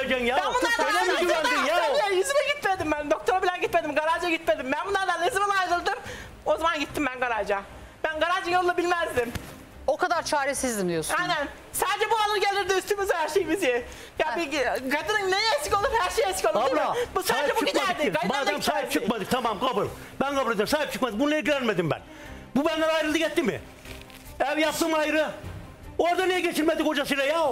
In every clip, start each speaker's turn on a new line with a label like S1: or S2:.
S1: güveneceksin ya?
S2: Ben bunlardan
S1: Öyle mi güvendin ya?
S2: Yüzüme gitmedim ben. Doktora bile gitmedim. Garaja gitmedim. Ben bunlardan ne zaman ayrıldım? O zaman gittim ben garaja. Ben garajın yolunu bilmezdim.
S3: O kadar çaresizdim diyorsun.
S2: Aynen. Sadece bu alır gelirdi üstümüze her şeyimizi. Ya bir kadının ne eksik olur her şey eksik olur değil
S1: Abla,
S2: mi? Bu sadece bu giderdi.
S1: Madem sahip çıkmadık tamam kabul. Ben kabul ederim. Sahip çıkmadık. Bununla ilgilenmedim ben. Bu benden ayrıldı gitti mi? Ev yaptım ayrı. Orada niye geçirmedik kocasıyla ya?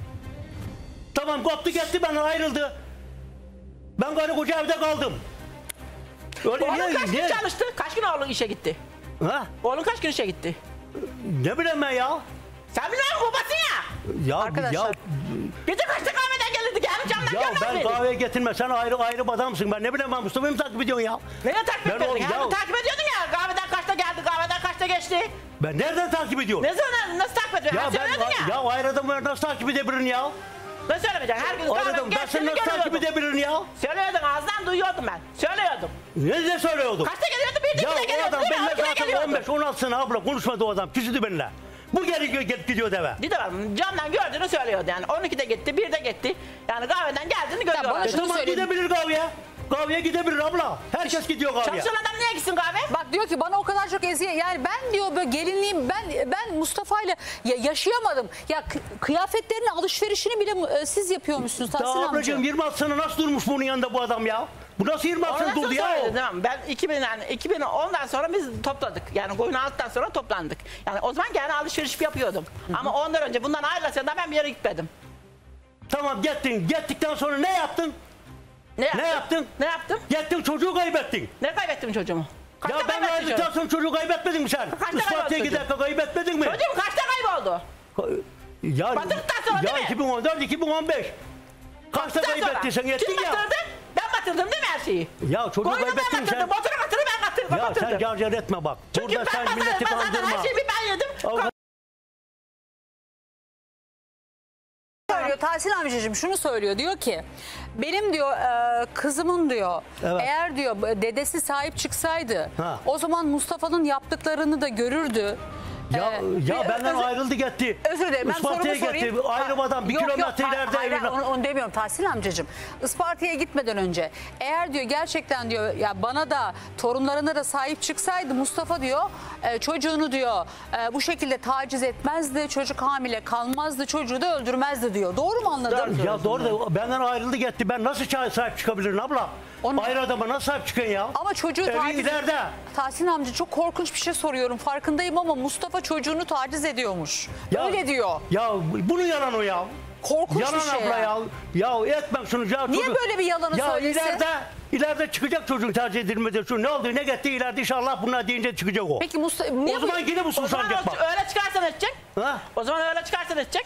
S1: Tamam koptu gitti benden ayrıldı. Ben karı koca evde kaldım. Öyle
S2: Oğlun kaç gün çalıştı? Kaç gün oğlun işe gitti?
S1: Ha?
S2: Oğlun kaç gün işe gitti?
S1: Ne bileyim ben ya?
S2: Sen bilmem babasın ya.
S1: Ya
S3: Arkadaşlar.
S1: ya,
S2: Gece kaçta kahveden gelirdi? Gelip camdan
S1: ya
S2: görmez
S1: ben
S2: miydik?
S1: kahveye getirme. Sen ayrı bir adamsın. Ben ne bileyim ben Mustafa'yı mı takip ediyorsun ya?
S2: Neye takip
S1: Ben
S2: ediyordun?
S1: oğlum,
S2: Ya
S1: ya-
S2: takip ediyordun ya. Kahveden kaçta geldi? Kahveden kaçta geçti?
S1: Ben nereden takip ediyorum?
S2: Ne zaman nasıl takip ediyorsun?
S1: Ya
S2: Ya
S1: ben
S2: söylüyordun ya.
S1: ayrı adamı nasıl takip edebilirim ya?
S2: Ne söylemeyeceksin? Her gün
S1: Ayrı
S2: kahveden
S1: adam ben seni
S2: geçtiğini
S1: nasıl takip
S2: görüyordum.
S1: edebilirim ya?
S2: Söylüyordun ağzından duyuyordum ben. Söylüyordum.
S1: Ne söylüyordum?
S2: Kaçta geliyordu? Bir de
S1: Ya
S2: ikide
S1: o
S2: geliyordu
S1: adam
S2: değil mi?
S1: benimle
S2: 12'de
S1: zaten
S2: geliyordu.
S1: 15-16 sene abla konuşmadı o adam. Küsüdü benimle. Bu gelip gidiyor deve.
S2: Bir de var camdan gördüğünü söylüyordu yani. 12'de gitti, 1'de gitti. Yani kahveden geldiğini
S3: bana
S2: görüyorlar.
S3: şunu
S1: Tamam
S3: söyleyeyim.
S1: gidebilir kahveye. Kahveye gidebilir abla. Herkes gidiyor kahveye.
S2: Çalışan adam niye gitsin kahve?
S3: Bak diyor ki bana o kadar çok eziyet, yani ben diyor böyle gelinliğim, ben Mustafa'yla yaşayamadım. Ya kıyafetlerini, alışverişini bile siz yapıyormuşsunuz Tahsin
S1: Daha
S3: amca.
S1: ablacığım 26 sene nasıl durmuş bunun yanında bu adam ya? Bu nasıl 26 sene
S2: Ondan
S1: durdu
S2: sonra
S1: ya?
S2: söyledi, tamam. Ben 2010'dan sonra biz topladık. Yani koyun aldıktan sonra toplandık. Yani o zaman gene alışveriş yapıyordum. Ama ondan önce bundan ayrılsa da ben bir yere gitmedim.
S1: Tamam gittin. Gittikten sonra ne yaptın?
S2: Ne
S1: yaptın?
S2: Ne yaptım?
S1: Gittin çocuğu kaybettin.
S2: Ne kaybettim çocuğumu? Kaçta
S1: Ya ben
S2: kaybettim
S1: ayrıldıktan
S2: çocuğumu?
S1: sonra çocuğu kaybetmedin mi sen?
S2: Kaçta
S1: Isparta'ya
S2: kayboldu
S1: giderken kaybetmedin mi?
S2: Çocuğum kaçta kayboldu?
S1: Ya,
S2: Batırdıktan sonra
S1: ya
S2: değil mi?
S1: 2014, 2015. Kaçta
S2: Batırdıktan sonra.
S1: kaybettin sen yettin
S2: Kim
S1: ya?
S2: batırdı? Ben batırdım değil mi her şeyi?
S1: Ya çocuğu
S2: Koyunu ben
S1: kaybettin
S2: batırdım,
S1: sen.
S2: motoru batırdım ben
S1: Ya
S2: batırdım.
S1: sen carcar etme bak.
S2: Çünkü
S1: Burada
S2: ben
S1: sen
S2: batırdım,
S1: milleti
S2: ben zaten
S1: kandırma.
S2: her şeyi ben yedim.
S3: Söylüyor Tahsin amcacığım, şunu söylüyor, diyor ki benim diyor kızımın diyor
S1: Evet.
S3: eğer diyor dedesi sahip çıksaydı
S1: Ha.
S3: o zaman Mustafa'nın yaptıklarını da görürdü.
S1: Ya benden ayrıldı gitti.
S3: Özür dilerim, ben
S1: Isparta'ya
S3: sorumu sorayım.
S1: gitti. Ayrı adam bir
S3: Yok,
S1: kilometre
S3: yok,
S1: ileride
S3: hayır,
S1: evine.
S3: onu demiyorum Tahsin amcacığım. Isparta'ya gitmeden önce eğer diyor gerçekten diyor ya bana da torunlarına da sahip çıksaydı Mustafa diyor çocuğunu diyor bu şekilde taciz etmezdi. Çocuk hamile kalmazdı. Çocuğu da öldürmezdi diyor. Doğru mu anladım?
S1: Ya doğru da benden ayrıldı gitti. Ben nasıl sahip çıkabilirim abla? Ayrı adama nasıl sahip çıkıyorsun ya?
S3: Ama çocuğu
S1: Evin
S3: taciz...
S1: ileride.
S3: Tahsin amca çok korkunç bir şey soruyorum. Farkındayım ama Mustafa çocuğunu taciz ediyormuş.
S1: Ya-
S3: Öyle diyor.
S1: Ya bunun yalan o ya.
S3: Korkunç
S1: Yalan
S3: bir şey
S1: abla
S3: ya.
S1: Ya etmem şunu. Ya
S3: Niye
S1: çocuk-
S3: böyle bir yalanı
S1: ya
S3: söylesin?
S1: ileride çıkacak çocuğun tercih edilmedi. Şu ne oldu ne gitti ileride inşallah bunlar deyince çıkacak o.
S3: Peki Mustafa... Niye
S1: O zaman yine bu
S2: O zaman
S1: suçlanacak bak.
S2: öyle çıkarsan edecek.
S1: Ha?
S2: O zaman öyle çıkarsan edecek.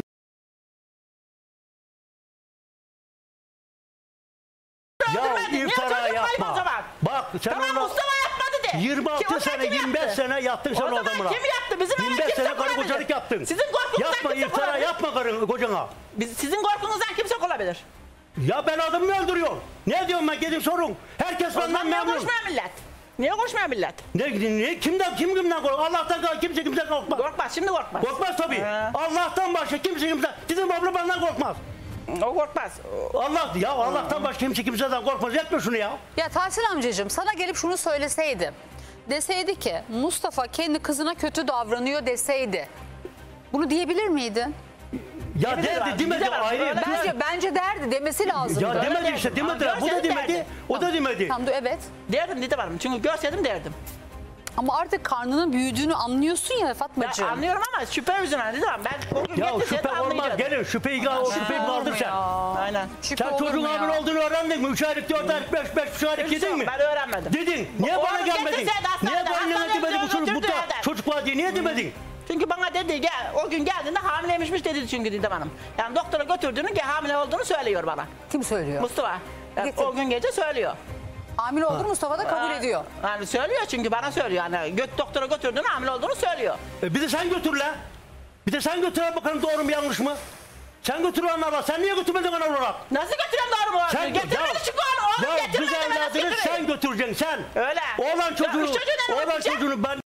S1: Ya
S2: Öldürmedin. Niye
S1: iftira
S2: çocuk kayıp o
S1: yapma.
S2: zaman?
S1: Bak sen
S2: Tamam
S1: ona
S2: Mustafa yapmadı de. Ki
S1: 26
S2: o
S1: sene
S2: kim
S1: 25
S2: yaptı?
S1: sene yattın sen
S2: O
S1: o
S2: zaman
S1: adamla.
S2: kim yaptı? Bizim öyle
S1: 25
S2: kimse
S1: sene karı
S2: olabilir.
S1: kocalık yaptın.
S2: Sizin korkunuzdan
S1: Yapma
S2: kimse
S1: iftira
S2: olabilir.
S1: yapma karın kocana.
S2: Sizin korkunuzdan kimse olabilir.
S1: Ya ben adamı mı öldürüyorum? Ne diyorum ben gidin sorun. Herkes
S2: O
S1: benden
S2: zaman niye
S1: memnun.
S2: konuşmuyor millet? Niye konuşmuyor millet?
S1: Ne kimden korkar? Allah'tan kimse korkmaz.
S2: Korkmaz, şimdi korkmaz.
S1: Korkmaz tabii. Allah'tan başka kimse. Bizim abla benden korkmaz.
S2: O korkmaz.
S1: Allah'tan başka kimseden korkmaz. Yapma şunu ya.
S3: Ya Tahsin amcacığım sana gelip şunu söyleseydi. Deseydi ki Mustafa kendi kızına kötü davranıyor deseydi. Bunu diyebilir miydin?
S1: Ya
S2: Yemin
S1: derdi
S2: ederim,
S1: demedi
S2: bir de bak,
S1: ayrı.
S2: böyle-
S3: Bence derdi, demesi lazımdı.
S1: Ya demedi
S2: derdi.
S1: işte demedi.
S2: Ama
S1: Bu da
S2: görseydim
S1: demedi.
S2: derdi.
S1: O da demedi.
S3: Tamam, evet.
S2: Derdim dedi varım. Çünkü görseydim derdim.
S3: Ama artık karnının büyüdüğünü anlıyorsun ya
S2: Ben
S3: Fatmacığım.
S2: anlıyorum ama şüphe yüzünden dedi varım. Ben o gün
S1: Ya
S2: getirseydim
S1: şüphe olmaz
S2: anlayacaktım.
S1: gelin. Şüpheyi kaldır sen.
S2: Aynen.
S3: Şüphe
S1: Sen
S3: olur
S1: çocuğun
S3: mu ya?
S1: hamile olduğunu öğrendin mi? 3 aylık, 4 aylık, 5 aylık dedin mi?
S2: Ben öğrenmedim.
S1: Dedin. Niye
S2: Oğlum
S1: bana gelmedin?
S2: getirseydi
S1: Niye
S2: hastanede,
S1: bana
S2: hastanede
S1: demedin bu çocuk
S2: götürdü
S1: burada?
S2: evden.
S1: Çocuk var diye niye demedin?
S2: Çünkü bana dedi gel o gün geldiğinde hamileymişmiş dedi çünkü Didem Hanım. Yani doktora götürdüğünü hamile olduğunu söylüyor bana.
S3: Kim söylüyor?
S2: Mustafa. Yani
S3: Getir.
S2: o gün gece söylüyor.
S3: Hamile olduğunu Mustafa da kabul ediyor.
S2: Yani söylüyor çünkü bana söylüyor. Yani doktora götürdüğünü hamile olduğunu söylüyor.
S1: Bir de sen götür la. Bir de sen götür bakalım doğru mu yanlış mı? Sen götür anlarla. Sen niye götürmedin ana olarak?
S2: Nasıl götürüyorum doğru mu?
S1: Sen
S2: Getirmedi çünkü oğlum. Oğlum
S1: Ya kız
S2: getirmedi. ben nasıl
S1: evladını
S2: götüreyim?
S1: sen götüreceksin sen.
S2: Öyle.
S1: Oğlan çocuğunu,
S2: üç çocuğu nereden
S1: oğlan
S2: götüreceğim?
S1: çocuğunu ben...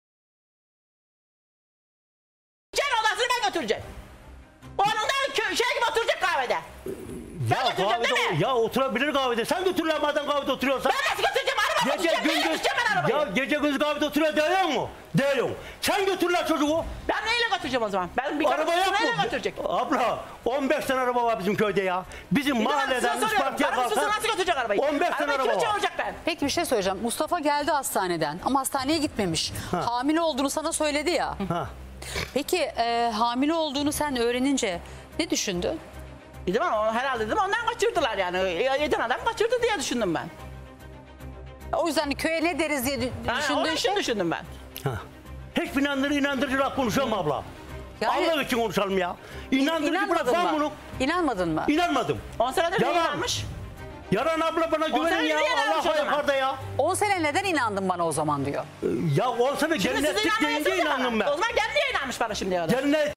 S2: Can odasını ben götüreceğim. Onun da şey gibi oturacak kahvede. Ben götüreceğim değil mi?
S1: Ya oturabilir kahvede. Sen götür lan madem kahvede oturuyorsan.
S2: Ben nasıl götüreceğim? Araba
S1: Gece
S2: götüreceğim. Nereye
S1: gündüz,
S2: götüreceğim ben arabayı?
S1: ya gece gündüz kahvede oturuyor diyor mu? Diyor. Sen götür lan çocuğu.
S2: Ben neyle götüreceğim o zaman? Ben bir
S1: Araba yok
S2: neyle
S1: mu?
S2: götürecek?
S1: Abla 15 tane araba var bizim köyde ya. Bizim mahalleden Isparta'ya kalkar.
S2: Nasıl götürecek arabayı?
S1: 15 tane
S2: Arabayı
S1: araba
S2: kim
S1: var.
S2: çağıracak ben?
S3: Peki bir şey söyleyeceğim. Mustafa geldi hastaneden ama hastaneye gitmemiş. Hamile olduğunu sana söyledi ya.
S1: Ha.
S3: Peki hamile olduğunu sen öğrenince ne düşündün?
S2: Dedim ama herhalde dedim ondan kaçırdılar yani. Yeden adam kaçırdı diye düşündüm ben.
S3: O yüzden köye ne deriz diye
S2: Yani
S3: düşündüğün
S2: onun için
S3: şey.
S2: düşündüm ben.
S1: Ha. Hiç inandırıcı laf konuşuyorum abla.
S3: Yani-
S1: Allah için konuşalım ya. İnandırıcı bırak
S3: İnanmadın
S1: lan
S3: mı?
S1: bunu.
S3: İnanmadın mı?
S1: İnanmadım.
S2: 10 senedir
S1: Yalan.
S2: yayınlanmış.
S1: Yaran abla bana güvenin
S2: sene
S1: ya.
S2: niye inanmış o
S1: Allah
S2: zaman?
S1: yukarıda ya.
S3: 10 sene neden inandın bana o zaman diyor.
S1: Ya olsa da
S2: Şimdi siz
S1: cennetlik deyince
S2: inanmıyorsunuz ya
S1: inandım
S2: bana. O
S1: ben.
S2: zaman kendi yayınlanmış bana şimdiye kadar.
S1: Cennet.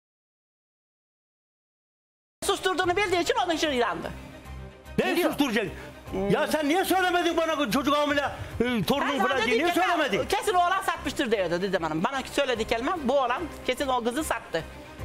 S2: Susturduğunu bildiği için onun için inandı.
S1: Ne
S2: Biliyor.
S1: susturacak? Ya sen niye söylemedin bana çocuk hamile torunun
S2: Ben
S1: falan
S2: sana
S1: diye? Niye
S2: dedim ki,
S1: söylemedin?
S2: kesin oğlan satmıştır diyordu dedim hanım. Bana söylediği kelime bu oğlan kesin o kızı sattı.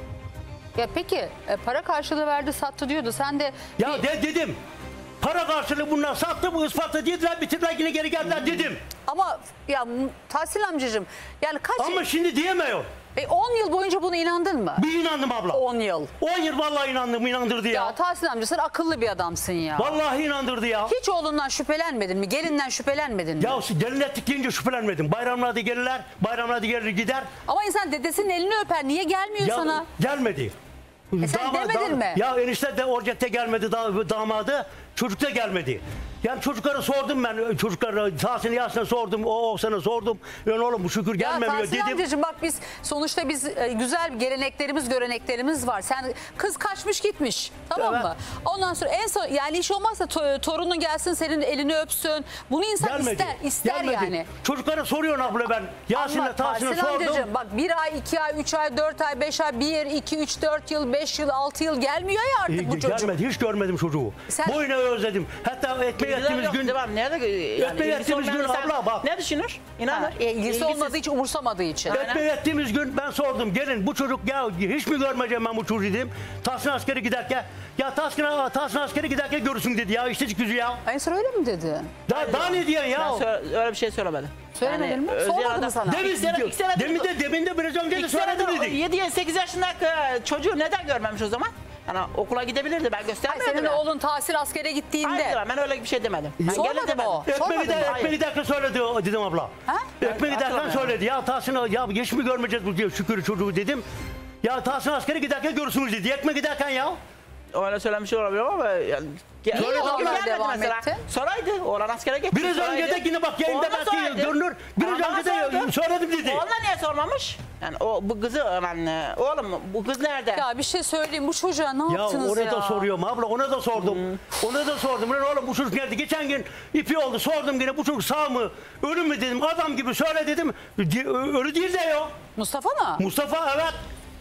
S3: Ya peki para karşılığı verdi sattı diyordu. Sen de
S1: Ya dedim. Para karşılığı bunlar sattı bu Isparta dediler bitirdiler yine geri geldiler dedim.
S3: ama ya Tahsin amcacığım yani kaç
S1: Ama şimdi diyemiyor.
S3: 10 yıl boyunca buna inandın mı?
S1: Bir inandım abla.
S3: 10 yıl.
S1: 10 yıl vallahi inandım inandırdı
S3: Ya
S1: ya.
S3: Tahsin amca sen akıllı bir adamsın ya.
S1: Vallahi inandırdı ya.
S3: Hiç oğlundan şüphelenmedin mi? Gelinden şüphelenmedin mi?
S1: Ya gelin ettik deyince şüphelenmedim. Bayramlarda gelirler, bayramlarda gelir gider.
S3: Ama insan dedesinin elini öper. Niye gelmiyor
S1: Ya
S3: sana?
S1: gelmedi.
S3: sen demedin mi?
S1: Ya enişte de Orcak'ta gelmedi damadı. Çocuk da gelmedi. Yani çocuklara sordum ben. Çocuklara Tahsin Yasin'e sordum. O sana sordum. Yani oğlum bu şükür
S3: Ya
S1: gelmemiyor
S3: Tahsin
S1: dedim.
S3: amcacığım bak biz sonuçta güzel bir geleneklerimiz, göreneklerimiz var. Sen kız kaçmış gitmiş. Tamam
S1: Evet.
S3: mı? Ondan sonra en son yani hiç olmazsa torunun gelsin senin elini öpsün. Bunu insan
S1: Gelmedi.
S3: ister
S1: Gelmedi.
S3: yani.
S1: Çocuklara soruyorsun abla ben. Yasin'le
S3: Ama
S1: Tahsin'e
S3: Tahsin
S1: sordum.
S3: amcacığım bak 1 ay, 2 ay, 3 ay, 4 ay, 5 ay, 1, 2, 3, 4 yıl, 5 yıl, 6 yıl gelmiyor ya artık bu çocuk.
S1: Gelmedi. Hiç görmedim çocuğu.
S3: Sen-
S1: Boyuna özledim. Hatta ekmek ettiğimiz gün
S2: Devam. Nerede yani
S1: Ekmek
S2: ilgisi
S1: ettiğimiz gün
S2: olmayan insan
S1: abla bak.
S2: ne düşünür? İnanır.
S3: İlgisi
S2: İlgisiz.
S3: olmadığı için umursamadığı için.
S1: Ekmek ettiğimiz gün ben sordum. Gelin bu çocuk ya hiç mi görmeyeceğim ben bu çocuğu dedim. Tahsin askeri giderken. Ya Tahsin askeri giderken görürsün dedi ya. İşte gücü ya.
S3: En son öyle mi dedi?
S1: Daha ne diyorsun ya?
S2: Öyle bir şey söylemedim.
S3: Söylemedin mi?
S2: Özcan
S3: Sormadı mı
S2: adam-
S3: sana?
S1: Demin,
S2: İlk sene-
S1: demin de biraz önce de
S2: İlk
S1: söyledim
S2: senede
S1: dedi.
S2: 7-8 yaşındaki çocuğu neden görmemiş o zaman? Yani okula gidebilirdi ben
S3: Ay,
S2: göstermiyordum.
S3: senin
S2: ya.
S3: oğlun Tahsin askere gittiğinde.
S2: Hayır ben öyle bir şey demedim. Ben
S3: Sormadı
S2: gene
S3: mı
S2: demedim.
S3: o? Sormadı mı?
S1: Ekmeği giderken söyledi dedim abla.
S3: Ha?
S1: Ekmeği giderken
S2: hatırlamıyorum.
S1: söyledi. Ya Tahsin ya hiç mi görmeyeceğiz bu diye şükür çocuğu dedim. Ya Tahsin askeri giderken görürsünüz dedi. Ekmek giderken ya.
S2: Öyle söylemiş olabilir ama yani...
S3: Niye
S2: o gün
S3: oğlan
S2: gelmedi
S3: devam
S2: mesela.
S3: etti?
S2: Soraydı. Oğlan askere gitti.
S1: Biraz önce de yine bak yayında
S2: Oğlan
S1: belki
S2: soraydı.
S1: görünür. Biraz
S2: Bana
S1: önce de
S2: sordu.
S1: söyledim dedi.
S2: Oğlan niye sormamış? Yani bu kızı hemen oğlum bu kız nerede?
S3: Ya bir şey söyleyeyim bu çocuğa ne
S1: Ya
S3: yaptınız
S1: ona
S3: ya?
S1: da soruyorum abla ona da sordum. Ona da sordum. Lan oğlum bu çocuk nerede? Geçen gün ipi oldu sordum yine bu çocuk sağ mı? Ölü mü dedim. Adam gibi söyle dedim. Ölü değil de ya.
S3: Mustafa mı?
S1: Mustafa evet.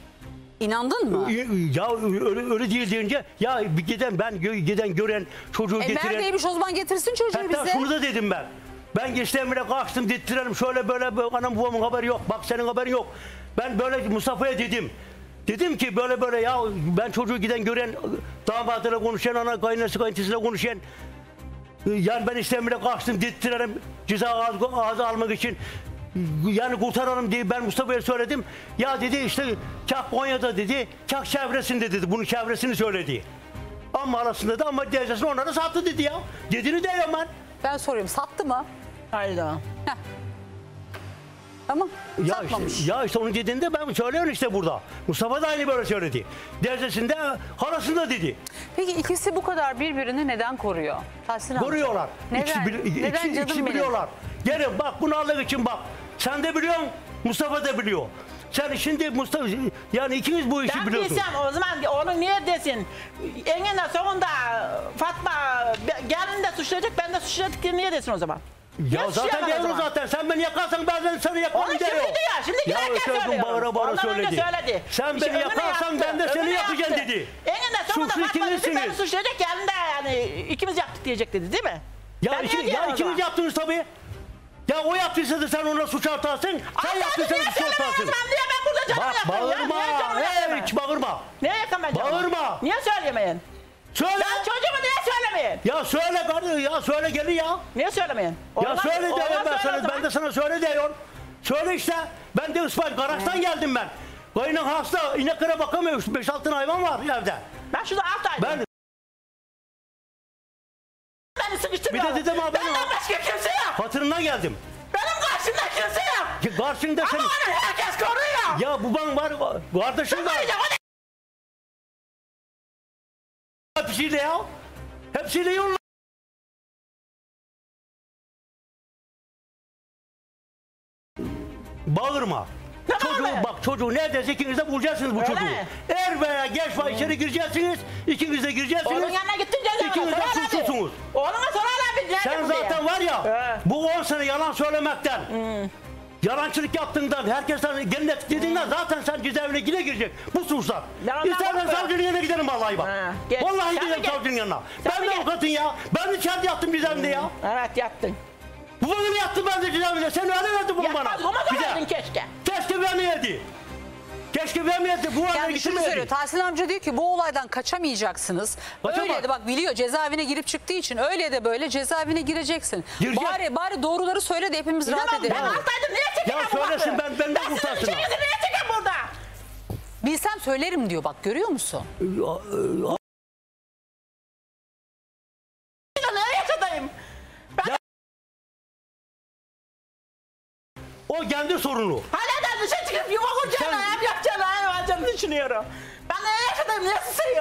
S3: İnandın mı?
S1: Ya ölü değil deyince ya giden gören çocuğu getiren.
S3: Neredeymiş o zaman getirsin çocuğu
S1: Hatta
S3: bize.
S1: şunu da dedim ben. Ben geçten bile kalktım dittirelim şöyle böyle anam babamın haberi yok. Bak senin haberin yok. Ben böyle Mustafa'ya dedim. Dedim ki böyle ya ben çocuğu giden gören damadıyla konuşan ana kaynası kaynatısıyla konuşan yani ben işten bile kalktım dittirelim ceza ağzı almak için. Yani kurtaralım diye ben Mustafa'ya söyledim. Ya dedi işte Kah Konya'da dedi. Kah çevresinde dedi. Bunun çevresini söyledi. Ama arasında da ama derecesini onlara sattı dedi ya. Dediğini diyorum ben.
S3: Ben soruyorum sattı mı?
S2: Hayda.
S3: Tamam.
S1: Ya
S3: Satmamış.
S1: işte onun dediğinde ben söylüyorum işte burada. Mustafa da aynı böyle söyledi. Derecesinde halasında dedi.
S3: Peki ikisi bu kadar birbirini neden koruyor? Tahsin amca.
S1: Koruyorlar.
S3: Neden?
S1: İkisi
S3: Neden canım benim?
S1: biliyorlar. Gelin bak bunu almak için bak. Sen de biliyorsun. Mustafa da biliyor. Sen şimdi Mustafa yani ikiniz bu işi
S2: Ben
S1: biliyorsunuz.
S2: bilsem o zaman onu niye desin? Engin'de sonunda Fatma gelin de suçlayacak ben de suçladık diye niye desin o zaman?
S1: Ya
S2: Niye
S1: zaten
S2: suçlayamaz o
S1: diyorum
S2: zaman?
S1: zaten. Sen beni yakarsan ben seni
S2: Onu
S1: yakarım
S2: şimdi
S1: diyor.
S2: diyor. Şimdi girerken söylüyor.
S1: Bağıra bağıra
S2: Ondan önce
S1: söyledi.
S2: söyledi.
S1: Sen
S2: İşte
S1: beni
S2: öbürünü
S1: yakarsan
S2: yaptı,
S1: ben de seni
S2: öbürünü
S1: yakacağım
S2: yaptı.
S1: dedi.
S2: Engin'de sonunda
S1: Suçlu
S2: Fatma dedi
S1: ikinizsiniz.
S2: beni suçlayacak gelin de yani ikimiz yaptık diyecek dedi değil mi?
S1: Ya,
S2: Ben niye diyemem o
S1: ikiniz
S2: zaman?
S1: yaptınız tabii. Ya o yaptıysa da sen ona suç atarsın. Sen
S2: Ay,
S1: yaptıysa
S2: niye
S1: da suç
S2: söylemem o
S1: atarsın.
S2: zaman? Niye ben burada canımı
S1: Bak
S2: yakıyorum ya?
S1: bağırma.
S2: Niye canımı yakıyorum?
S1: Hiç bağırma.
S2: Niye yakın ben canımı?
S1: Bağırma.
S2: Niye söylemeyin?
S1: Söyle.
S2: Ben çocuğumu niye söylemeyin?
S1: Ya söyle kardeşim ya, söyle gelin ya.
S2: Niye söylemeyin?
S1: Ya söyle diyorum ben sana, ben de sana söyle diyorum. Söyle işte. Ben de İsmail Karak'tan geldim ben. Kayının hasta, ineklere bakamıyor. 5-6 hayvan var evde.
S2: Ben şurada 6 aydım.
S1: Ben
S2: Beni sıkıştırmıyor.
S1: Bir de dedim abi,
S2: Benden başka kimse yok.
S1: hatırına geldim.
S2: Benim karşımda kimse yok.
S1: Karşında
S2: Ama
S1: sen.
S2: onu herkes koruyor.
S1: Ya baban var, kardeşin var.
S2: Koruyacak, o da-
S1: Hepsiyle ya. Hepsiyle yolla. Bağırma.
S2: Ne
S1: Çocuğu
S2: bağırma?
S1: bak, çocuğu neredeyse ikiniz de bulacaksınız bu
S2: Öyle
S1: çocuğu.
S2: mi?
S1: Er veya geç var içeri gireceksiniz. İkiniz de gireceksiniz.
S2: Onun yanına gittin cezaevine.
S1: İkiniz de
S2: Sonra abi.
S1: suçlusunuz.
S2: Oğluna sorarlar bir
S1: Sen
S2: cezaevine
S1: zaten
S2: diye.
S1: var ya,
S2: He.
S1: bu 10 sene yalan söylemekten, yalancılık yaptığından, herkesten cennet dediğinden zaten sen cezaevine girecek bu suçlar.
S2: Yalandan
S1: İstersen
S2: korkmuyor.
S1: savcının yanına giderim vallahi bak.
S2: He, gel.
S1: Vallahi
S2: Sen
S1: giderim
S2: mi gel?
S1: savcının yanına.
S2: Sen
S1: Ben
S2: mi
S1: de
S2: gel?
S1: avukatın ya. Ben de içeride yattım cezaevinde ya.
S2: Evet yattın.
S1: Bu bana yattım ben de cezaevinde. Sen öyle verdin bunu bana.
S2: Yatmaz olmaz
S1: Bize.
S2: olaydın keşke.
S1: Keşke vermeyeydi. Keşke vermeyeydi. Bu hale
S3: Yani şunu söylüyor.
S1: getirmeyeydi.
S3: Tahsin amca diyor ki bu olaydan kaçamayacaksınız.
S1: Kaçamaz.
S3: Öyle de bak biliyor cezaevine girip çıktığı için öyle de böyle cezaevine gireceksin.
S1: Girecek.
S3: Bari doğruları söyle de hepimiz rahat
S2: Tamam,
S3: edelim.
S2: ben hastaydım niye çekeyim
S1: Ya
S2: bu
S1: söylesin,
S2: bakı?
S1: benden
S2: sizin
S1: kurtarsınlar.
S2: içinizi niye çekeyim burada?
S3: Bilsem söylerim diyor bak görüyor musun?
S2: Ne yaşadayım?
S1: O kendi sorunu.
S2: Hala da dışarı çıkıp yuva kuracağını,
S1: Sen-
S2: ev yapacağını, ev alacağını düşünüyorum. Ben ne yaşadayım, niye susayım?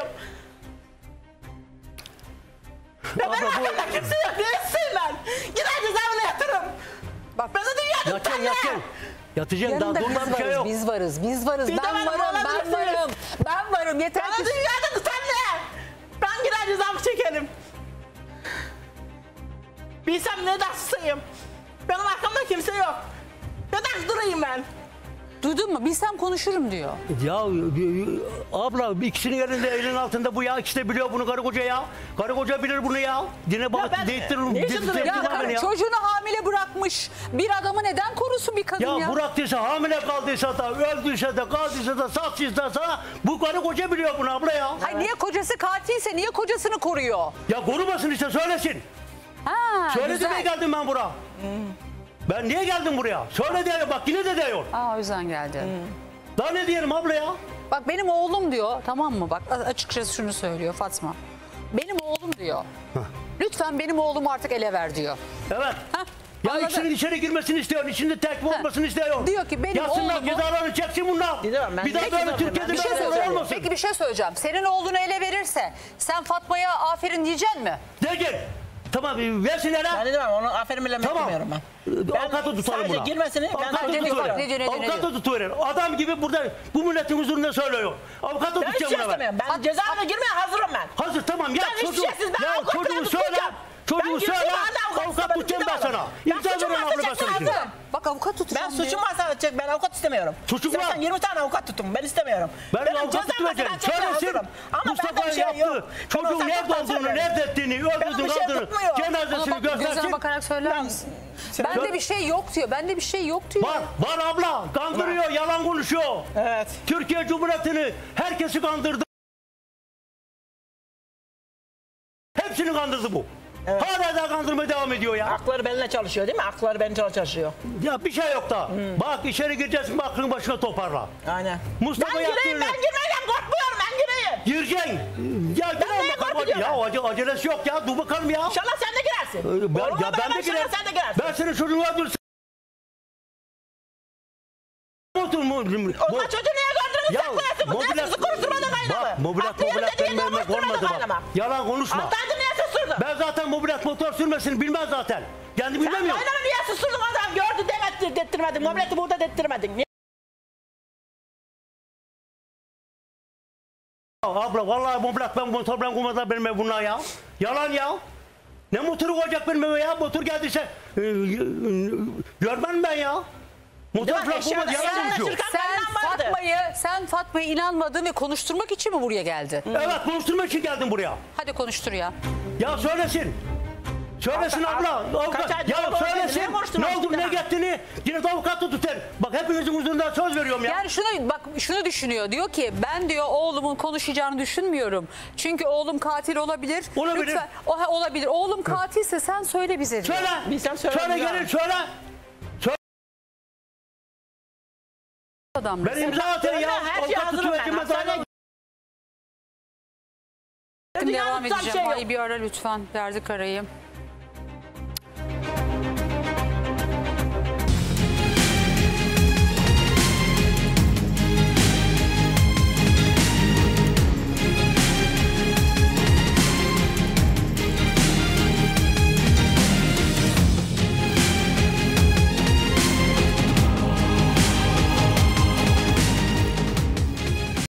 S2: Ya benim
S1: Abla, bu-
S2: hakkımda kimse yok, niye susayım ben? Gider cezaevine yatırım.
S3: Bak
S2: Beni dünyada
S1: Yatacaksın,
S2: tutan ne?
S1: yatacaksın. Yatacaksın, daha
S3: yanında
S1: durma bir şey yok.
S3: biz varız.
S2: Bir de
S3: Ben
S2: bana
S3: varım, ben
S2: olabilirsiniz.
S3: varım. Ben varım yeter
S2: Beni
S3: ki.
S2: dünyada tutan ne? Ben gider cezamı çekelim. Bilsem neden susayım? Benim arkamda kimse yok. Neden durayım ben?
S3: Duydun mu? Bilsem konuşurum diyor.
S1: Ya abla ikisinin elinde elin altında bu ya, ikisi de biliyor bunu karı koca ya. Karı koca bilir bunu ya. Yine bak
S2: ben-
S1: değiştiririm.
S2: ne için duruyor?
S3: Ya
S2: Bana
S3: karı
S1: ya.
S3: çocuğunu hamile bırakmış. Bir adamı neden korusun bir kadın ya?
S1: Ya bıraktıysa, hamile kaldıysa da, öldüyse de, kaldıysa da, satsıysa da bu karı koca biliyor bunu abla ya.
S3: Hayır, niye kocası katilse niye kocasını koruyor?
S1: Ya korumasın işte, söylesin.
S3: Ha,
S1: Söyledi
S3: güzel.
S1: diye geldim ben buraya. Ben niye geldim buraya? Söyle diyor, bak yine de diyor.
S3: Aa, o yüzden geldi.
S1: Daha ne diyelim abla ya?
S3: Bak benim oğlum diyor, tamam mı? Bak açıkçası şunu söylüyor Fatma. Benim oğlum diyor. Lütfen benim oğlumu artık ele ver diyor.
S1: Evet.
S3: Hah,
S1: Ya
S3: anladın?
S1: ikisinin içeri girmesini istiyor, içinde tekme olmasını istiyor.
S3: Diyor ki benim
S1: Yatsınlar,
S3: oğlumu-
S1: cezalarını çeksin bunlar.
S2: Biliyorum, ben
S1: Bir daha
S2: de
S1: böyle
S2: biliyorum.
S1: Türkiye'de
S2: Bir
S3: Bir şey
S1: böyle
S3: söyleyeceğim.
S1: olmasın.
S3: Peki bir şey söyleyeceğim. Senin oğlunu ele verirse sen Fatma'ya aferin diyeceksin mi?
S1: De gel. Tamam versin hele.
S2: Ben dedim onu aferin bile
S1: Tamam.
S2: beklemiyorum ben.
S1: Avukatı tutarım
S2: sadece
S1: buna.
S2: girmesini ben
S1: Avukatı
S2: sadece
S1: tutarım.
S3: Ne diyor, ne diyor, ne diyor?
S1: Avukatı tutarım. Adam gibi burada bu milletin huzurunda söylüyor. Avukatı
S2: Ben hiç
S1: tutacağım
S2: şey
S1: buna ben.
S2: istemiyorum. Ben cezaevine girmeye hazırım ben.
S1: Hazır tamam ya
S2: Ben hiçbir
S1: çocuğu.
S2: şeysiz, ben
S1: Ya
S2: avukatla
S1: çocuğu söyle.
S2: tutacağım.
S1: Çocuğu
S2: Ben
S1: söyle.
S2: girdim, hala avukat
S1: Avukat
S2: istemedim,
S1: tutacağım ben
S2: bir daha
S1: sana.
S2: var. Ben
S1: İmza
S2: suçum
S1: veriyorum
S2: varsa
S1: abla ben
S2: çeksin
S1: sana şimdi.
S2: hazırım.
S3: Bak avukat
S2: Ben
S3: tutacağım diyor.
S2: suçum varsa çek, ben avukat istemiyorum.
S1: Suçum var.
S2: Sen 20 tane avukat tutun, ben istemiyorum.
S1: Ben
S2: Benim
S1: avukat
S2: cezam varsa
S1: tutacağım.
S2: ben çekmeye
S1: Söylesin.
S2: hazırım. Ama bende
S1: Mustafa'nın
S2: bir şey
S1: yaptığı,
S2: yok.
S1: çocuğun
S2: Ben
S1: nerede olduğunu,
S2: söylerim.
S1: nerede ettiğini, öldürdüğünü,
S2: bir şey
S1: kaldığını,
S2: tutmuyor.
S3: Ona
S1: cenazesini
S3: bak gözlerine
S1: göstersin.
S3: bakarak söyler misin? Bende bir şey yok diyor. Bende bir şey yok diyor.
S1: Var abla. Kandırıyor, yalan konuşuyor.
S2: Evet.
S1: Türkiye Cumhuriyeti'ni herkesi kandırdı. Hepsini kandırdı bu.
S2: Evet.
S1: Hala da kandırmaya devam ediyor ya.
S2: Akları benimle çalışıyor değil mi? Akları benimle çalışıyor.
S1: Ya bir şey yok da. Bak içeri gireceksin, aklını başına toparla.
S2: Aynen.
S1: Mustafa
S2: Ben gireyim,
S1: yaptığını-
S2: ben girmeyeceğim. Korkmuyorum, ben gireyim.
S1: Gireceksin. Ya gir
S2: neye
S1: bakalım hadi.
S2: korkuyorum?
S1: Ya acelesi yok ya. Dur bakalım ya.
S2: İnşallah sen de girersin.
S1: Ben,
S2: Oğlumla
S1: ya ben
S2: beraber
S1: de
S2: inşallah
S1: girerim.
S2: sen de girersin.
S1: Ben senin çocuğunu öldürsün.
S2: Onlar çocuğu niye gördüğünü
S1: Ya,
S2: saklayarsın? Bu
S1: mobilyat-
S2: dersizi konuşturmadan kaynama.
S1: Bak mobilyat benim elime konmadı bak. Yalan konuşma.
S2: Altaydı niye susturdun?
S1: Ben zaten mobilyat motor sürmesini bilmez zaten. Kendi
S2: Sen
S1: bilemiyor.
S2: kaynana niye susturdun adam? Gördü demettir, dettirmedin. Mobilyatı burada dettirmedin. Niye?
S1: Abla vallahi mobilyat ben motor ben koymadılar benim ev bunlar ya. Yalan ya. Ne motoru koyacak benim eve ya? Motor geldiyse görmem ben ya. Motor
S2: Değil mi?
S1: falan koymadı, yalan
S2: Eşyalar
S1: konuşuyor.
S2: taşırken
S3: Sen Fatma'ya inanmadın ve konuşturmak için mi buraya geldin?
S1: Evet konuşturmak için geldim buraya.
S3: Hadi konuştur ya.
S1: Ya söylesin. Söylesin abla. Avukat.
S2: aydır
S1: Ya
S2: orada
S1: söylesin.
S2: ne konuştun
S1: Ne oldu
S2: Mustafa?
S1: ne gittiğini. Yine de avukat tuttu sen. Bak hepinizin huzurunda söz veriyorum ya.
S3: Yani şunu düşünüyor. Diyor ki ben diyor oğlumun konuşacağını düşünmüyorum. Çünkü oğlum katil olabilir.
S1: Olabilir.
S3: Lütfen, olabilir. Oğlum katilse sen söyle bize diyor.
S1: Söyle.
S2: Bilsem
S1: Söyle
S2: söylerim ya.
S1: gelin söyle.
S3: Adamlar.
S1: Ben imza atayım ya.
S2: Her şey
S1: Avukat
S2: hazırım
S1: tutuyor
S2: ben.
S1: kime
S2: Hastaneye
S3: Devam
S2: Dünyanın tutan
S3: edeceğim.
S2: şey yok.
S3: Ay bir ara lütfen. Derdi karayım.